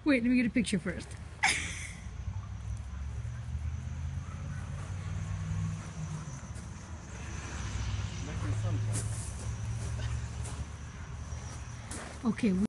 Wait, let me get a picture first. Okay.